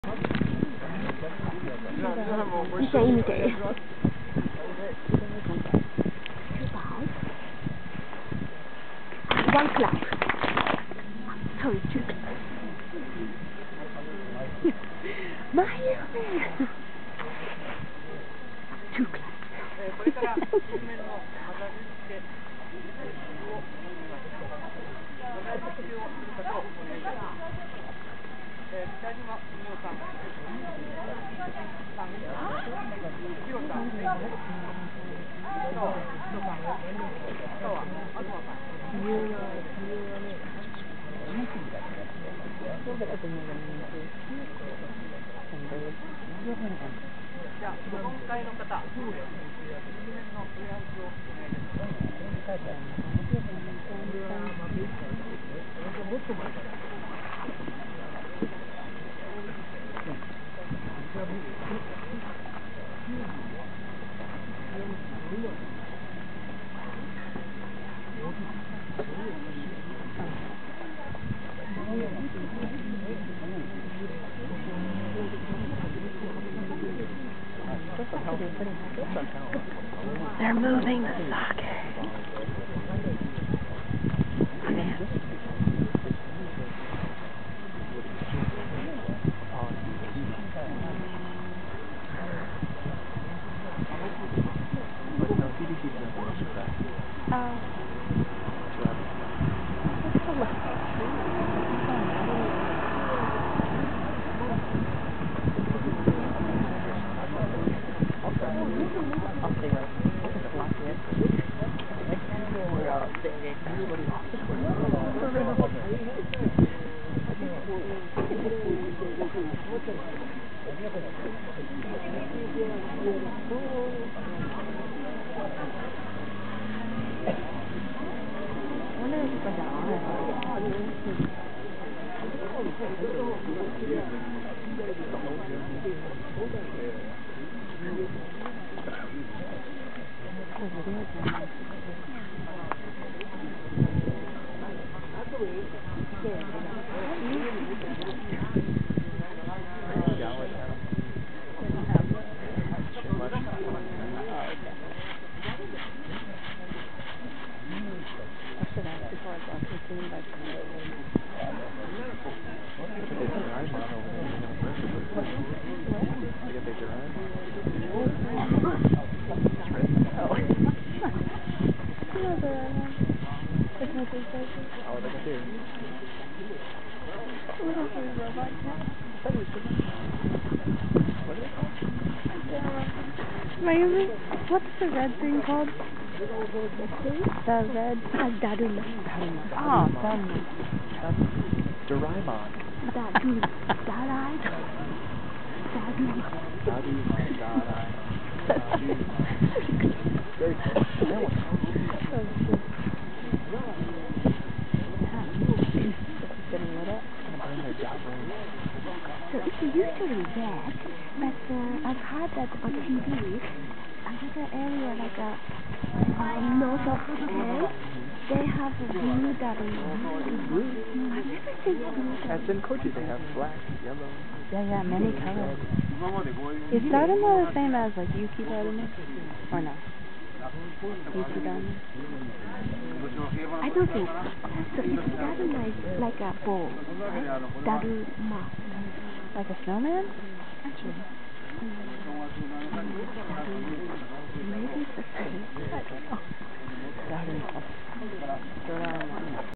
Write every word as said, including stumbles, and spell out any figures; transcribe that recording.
一生意味で。One clap. Sorry, two claps. My man. Two claps. じゃあ、ご本会の方、水面の上アウトをお願いいたします。 They're moving the socket. Oh, man. Oh. Maybe. What's the red thing called? The red. Uh, Daruma. Daruma. Oh, Daruma. Doraemon. Daruma. Darai. Daruma. Daruma. Darai. Very close. That one. So it's usually red, but uh, I've heard that on T V, another area like a um, north of Japan, they have a blue Daruma. I've never seen blue Daruma. At Zenkoji they have black, yellow. Yeah, yeah, many colors. Is Daruma the same as like Yuki Daruma? Or no? Yuki Daruma? I don't think so. So it's Daruma is like a ball, right? Daruma. Like a snowman? Actually.